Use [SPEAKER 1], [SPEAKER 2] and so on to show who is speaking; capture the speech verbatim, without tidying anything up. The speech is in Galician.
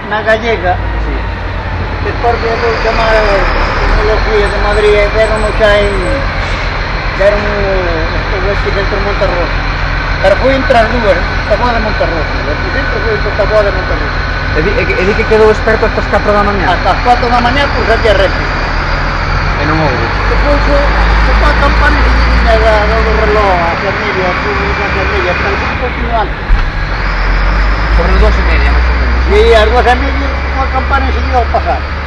[SPEAKER 1] na gallega,
[SPEAKER 2] Sí.
[SPEAKER 1] que porque vou chamar os días de Madrid e deron xa en deron os vestis entre Monterroso. Pero foi entre as dúas, Taboa de Monterroso. O centro foi entre Taboa de Monterroso.
[SPEAKER 2] E di, e di que quedou experto hasta as catro da mañá?
[SPEAKER 1] Hasta as cuatro da mañá, pois aquí a réplica.
[SPEAKER 2] E non houve.
[SPEAKER 1] Depois o a campana que viña do reloj hacia media, hacia media, pero un poquinho antes.
[SPEAKER 2] Sobre as dúas e media, máis ou menos.
[SPEAKER 1] E as dúas e media, unha campana enseguida ao pasar.